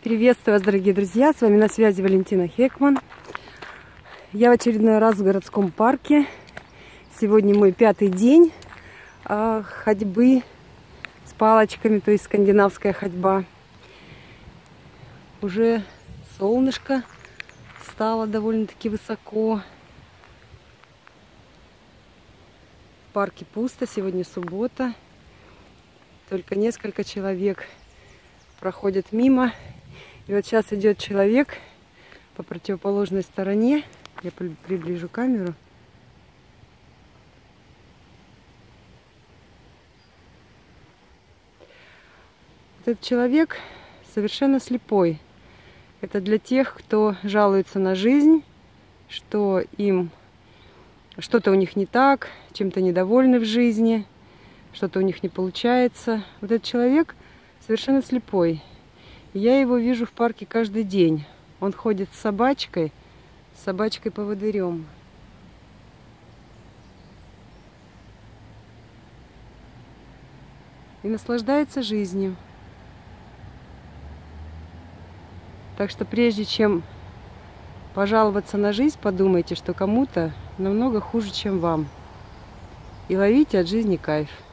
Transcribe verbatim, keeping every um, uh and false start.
Приветствую вас, дорогие друзья! С вами на связи Валентина Хекман. Я в очередной раз в городском парке. Сегодня мой пятый день э, ходьбы с палочками, то есть скандинавская ходьба. Уже солнышко стало довольно-таки высоко. В парке пусто, сегодня суббота. Только несколько человек проходят мимо. И вот сейчас идет человек по противоположной стороне. Я приближу камеру. Этот человек совершенно слепой. Это для тех, кто жалуется на жизнь, что им что-то у них не так, чем-то недовольны в жизни, что-то у них не получается. Вот этот человек совершенно слепой. Я его вижу в парке каждый день. Он ходит с собачкой, с собачкой-поводырем. И наслаждается жизнью. Так что прежде чем пожаловаться на жизнь, подумайте, что кому-то намного хуже, чем вам. И ловите от жизни кайф.